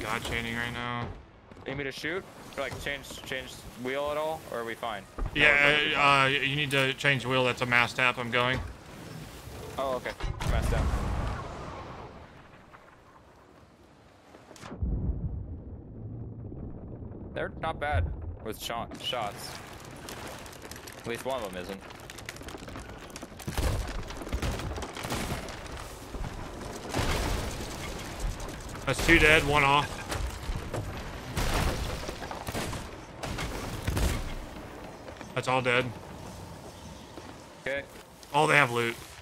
god chaining right now. Need me to shoot? Or like change wheel at all? Or are we fine? Yeah, you need to change wheel. That's a mass tap. I'm going. Oh, okay. Messed up. They're not bad with shots. At least one of them isn't. That's 2 dead, 1 off. That's all dead. Okay. Oh, they have loot.